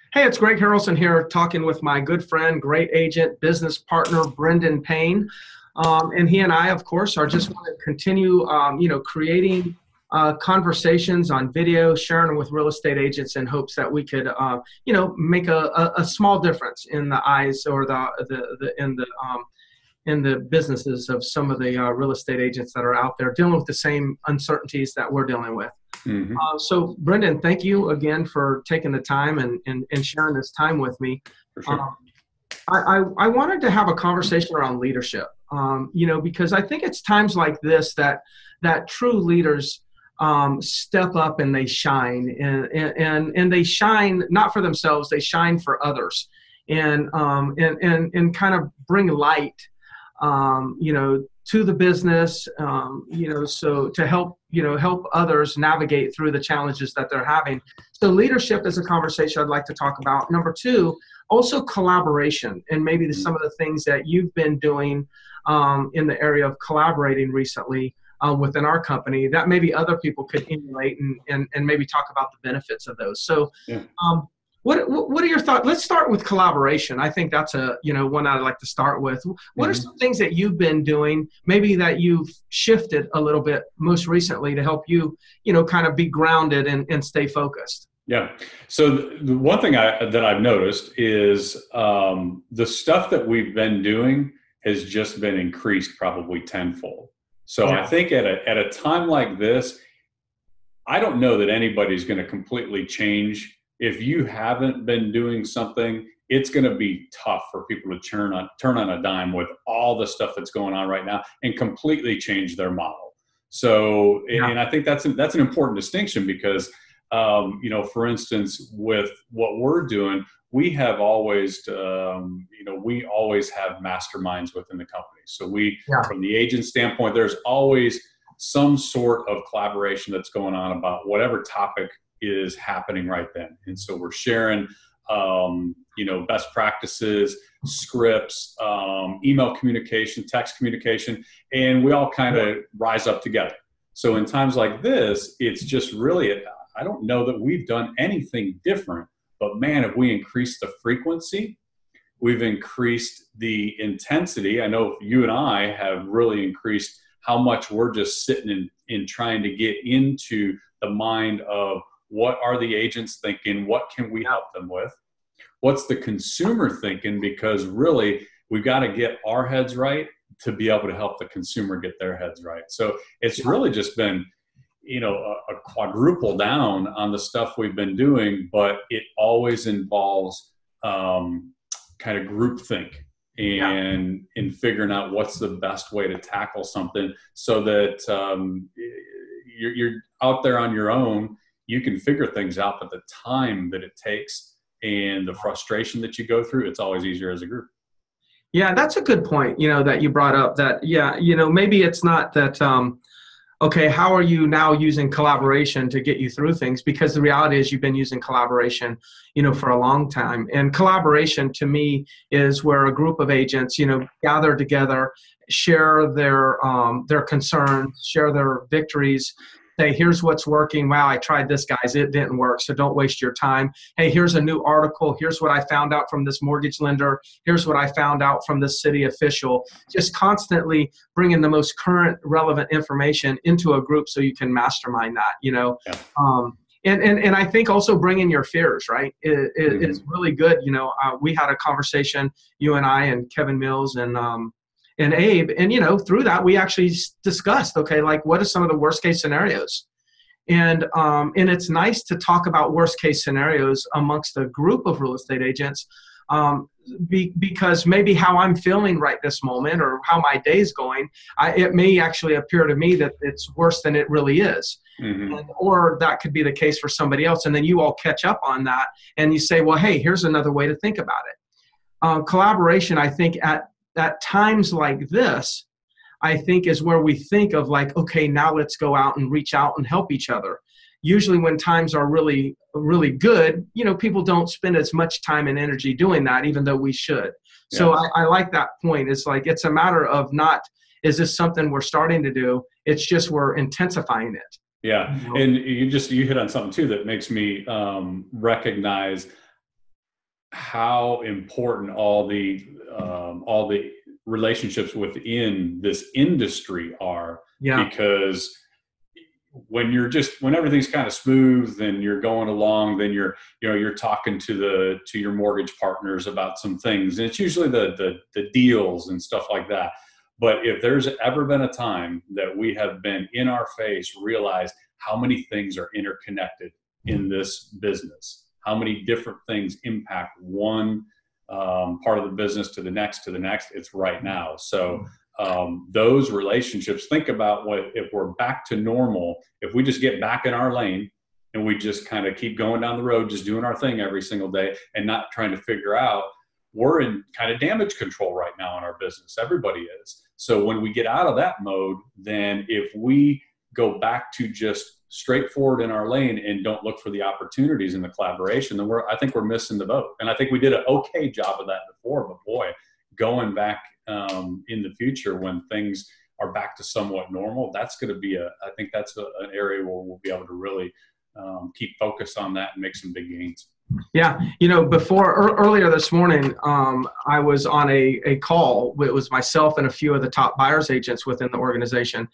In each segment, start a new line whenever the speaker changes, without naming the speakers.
Hey, it's Greg Harrelson here talking with my good friend, great agent, business partner, Brendan Payne. And he and I, of course, are just going to continue, creating conversations on video, sharing them with real estate agents in hopes that we could, make a small difference in the eyes or in the businesses of some of the real estate agents that are out there dealing with the same uncertainties that we're dealing with.
Hmm.
So, Brendan, thank you again for taking the time and sharing this time with me.
For sure.
Um, I wanted to have a conversation around leadership, because I think it's times like this that true leaders step up and they shine, and they shine not for themselves, they shine for others, and kind of bring light, to the business, so to help others navigate through the challenges that they're having. So leadership is a conversation I'd like to talk about. Number two, also collaboration, and maybe some of the things that you've been doing in the area of collaborating recently within our company that maybe other people could emulate and maybe talk about the benefits of those. So,
Yeah.
what are your thoughts? Let's start with collaboration. I think that's one I'd like to start with. What are some things that you've been doing, maybe that you've shifted a little bit most recently to help you, kind of be grounded and stay focused?
Yeah. So the one thing that I've noticed is the stuff that we've been doing has just been increased probably tenfold. So
Yeah.
I think at a time like this, I don't know that anybody's going to completely change. If you haven't been doing something, it's going to be tough for people to turn on a dime with all the stuff that's going on right now and completely change their model. So,
Yeah.
and I think that's an important distinction because, for instance, with what we're doing, we have always, we always have masterminds within the company. So
Yeah.
from the agent standpoint, there's always some sort of collaboration that's going on about whatever topic is happening right then. And so we're sharing, best practices, scripts, email communication, text communication, and we all kind of rise up together. So in times like this, it's just really, I don't know that we've done anything different, but man, have we increased the frequency, we've increased the intensity. I know you and I have really increased how much we're just sitting in trying to get into the mind of what are the agents thinking? What can we help them with? What's the consumer thinking? Because really, we've got to get our heads right to be able to help the consumer get their heads right. So it's really just been, a quadruple down on the stuff we've been doing, but it always involves kind of groupthink and in figuring out what's the best way to tackle something so that you're out there on your own. You can figure things out, but the time that it takes and the frustration that you go through, it's always easier as a group.
Yeah, that's a good point, that you brought up that, maybe it's not that, okay, how are you now using collaboration to get you through things? Because the reality is you've been using collaboration, for a long time. And collaboration to me is where a group of agents, gather together, share their concerns, share their victories, say, here's what's working. Wow, I tried this, guys. It didn't work. So don't waste your time. Hey, here's a new article. Here's what I found out from this mortgage lender. Here's what I found out from this city official. Just constantly bringing the most current relevant information into a group so you can mastermind that,
Yeah.
And I think also bringing your fears, right? It's really good. We had a conversation, you and I and Kevin Mills and Abe, and through that we actually discussed, okay, like what are some of the worst case scenarios, and it's nice to talk about worst case scenarios amongst a group of real estate agents, because maybe how I'm feeling right this moment or how my day's going, it may actually appear to me that it's worse than it really is. Or that could be the case for somebody else, and then you all catch up on that and you say, well, hey, here's another way to think about it. Collaboration, I think at times like this, I think is where we think of like, okay, now let's go out and reach out and help each other. Usually when times are really, really good, people don't spend as much time and energy doing that, even though we should. Yeah. So I like that point. It's like, it's a matter of not, is this something we're starting to do? It's just we're intensifying it.
Yeah. And you hit on something too that makes me recognize how important all the relationships within this industry are.
Yeah.
Because when everything's kind of smooth and you're going along, then you're talking to your mortgage partners about some things, and it's usually the deals and stuff like that. But if there's ever been a time that we have been in our face, realize how many things are interconnected in this business, how many different things impact one part of the business to the next, it's right now. So those relationships, think about if we're back to normal, if we just get back in our lane and we just kind of keep going down the road, just doing our thing every single day and not trying to figure out, we're in kind of damage control right now in our business. Everybody is. So when we get out of that mode, then if we go back to just straightforward in our lane and don't look for the opportunities and the collaboration, then I think we're missing the boat. And I think we did an okay job of that before, but boy, going back in the future when things are back to somewhat normal, that's going to be I think that's an area where we'll be able to really keep focused on that and make some big gains.
Yeah. Earlier this morning, I was on a call. It was myself and a few of the top buyers agents within the organization.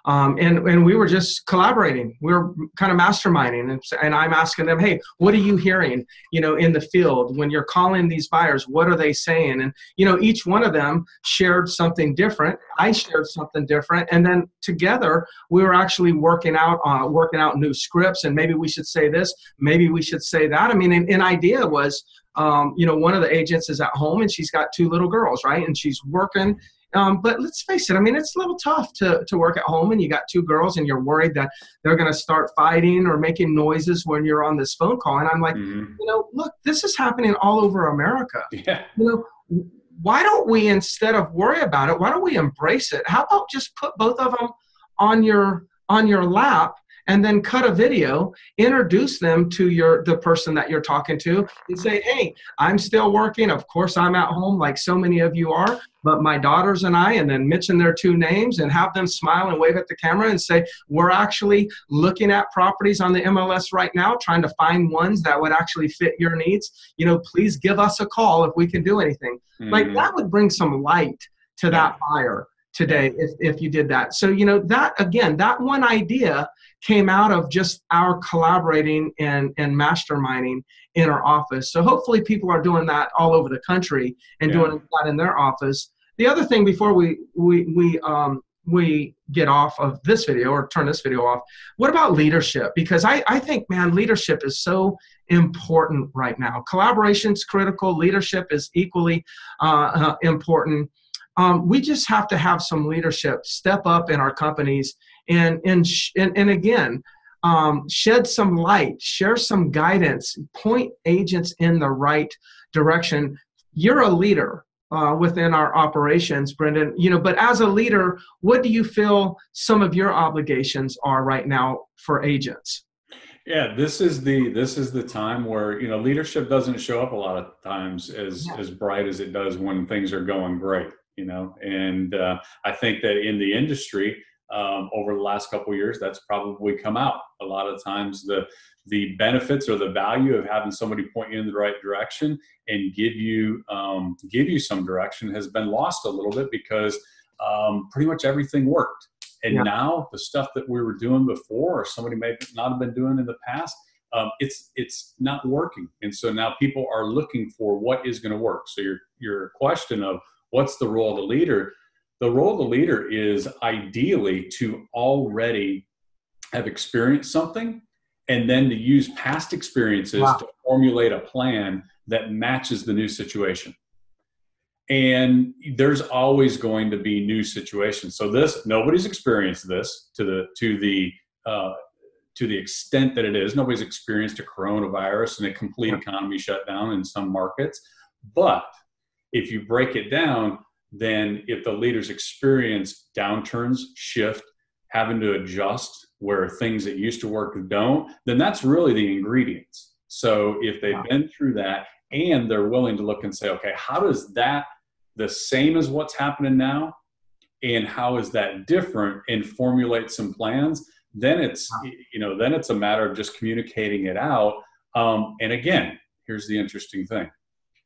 And we were just collaborating. We were kind of masterminding, and I'm asking them, hey, what are you hearing, in the field when you're calling these buyers? What are they saying? And, each one of them shared something different. I shared something different. And then together we were actually working out new scripts, and maybe we should say this, maybe we should say that. I mean, an idea was, one of the agents is at home and she's got 2 little girls, right? And she's working. But let's face it, I mean, it's a little tough to work at home and you got 2 girls and you're worried that they're going to start fighting or making noises when you're on this phone call. And I'm like, look, this is happening all over America.
Yeah.
Why don't we, instead of worry about it, why don't we embrace it? How about just put both of them on your lap and then cut a video, introduce them to the person that you're talking to and say, hey, I'm still working. Of course, I'm at home like so many of you are, but my daughters and I, and then mention their 2 names and have them smile and wave at the camera and say, we're actually looking at properties on the MLS right now, trying to find ones that would actually fit your needs. Please give us a call if we can do anything. Like that would bring some light to that buyer today if you did that. So, that one idea came out of just our collaborating and masterminding in our office. So hopefully people are doing that all over the country and doing that in their office. The other thing before we get off of this video or turn this video off, what about leadership? Because I think, man, leadership is so important right now. Collaboration's critical. Leadership is equally important. We just have to have some leadership step up in our companies and again, shed some light, share some guidance, point agents in the right direction. You're a leader within our operations, Brendan, but as a leader, what do you feel some of your obligations are right now for agents?
Yeah, this is the time where, leadership doesn't show up a lot of times as bright as it does when things are going great. And I think that in the industry, over the last couple of years, that's probably come out. A lot of times the benefits or the value of having somebody point you in the right direction and give you some direction has been lost a little bit because pretty much everything worked. And now the stuff that we were doing before or somebody may not have been doing in the past, it's not working. And so now people are looking for what is going to work. So your question of what's the role of the leader? The role of the leader is ideally to already have experienced something and then to use past experiences to formulate a plan that matches the new situation. And there's always going to be new situations. So nobody's experienced this to the extent that it is. Nobody's experienced a coronavirus and a complete economy shutdown in some markets. But if you break it down, then if the leaders experience downturns, shift, having to adjust where things that used to work don't, then that's really the ingredients. So if they've been through that and they're willing to look and say, okay, how does that the same as what's happening now and how is that different, and formulate some plans, then it's a matter of just communicating it out. And again, here's the interesting thing.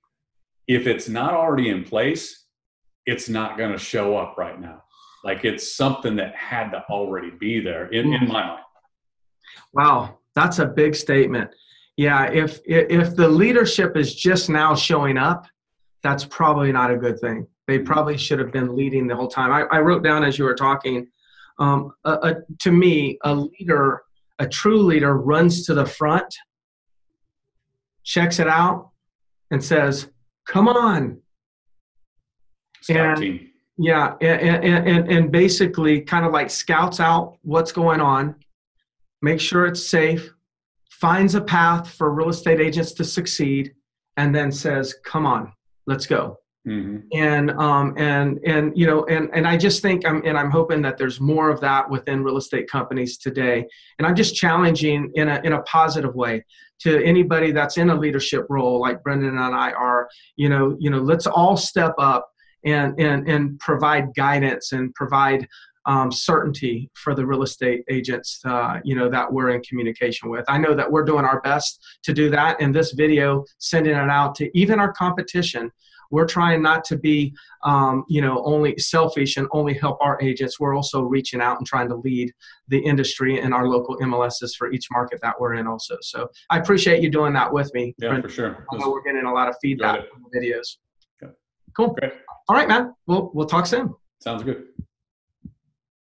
if it's not already in place, it's not going to show up right now. Like it's something that had to already be there in my mind.
Wow, that's a big statement. Yeah, if the leadership is just now showing up, that's probably not a good thing. They probably should have been leading the whole time. I wrote down as you were talking, to me, a leader, a true leader runs to the front, checks it out, and says, come on.
Scout team.
Yeah, and basically kind of like scouts out what's going on, make sure it's safe, finds a path for real estate agents to succeed, and then says, come on, let's go. Mm-hmm. And you know, and I just think I'm hoping that there's more of that within real estate companies today. And I'm just challenging in a positive way to anybody that's in a leadership role like Brendan and I are, you know, let's all step up and provide guidance and provide certainty for the real estate agents, you know, that we're in communication with. I know that we're doing our best to do that. In this video, sending it out to even our competition. We're trying not to be, you know, only selfish and only help our agents. We're also reaching out and trying to lead the industry in our local MLSs for each market that we're in also. So I appreciate you doing that with me.
Yeah, Brendan. For sure.
I know we're getting a lot of feedback from the videos.
Okay.
Cool.
Great.
All right, man. We'll talk soon.
Sounds good.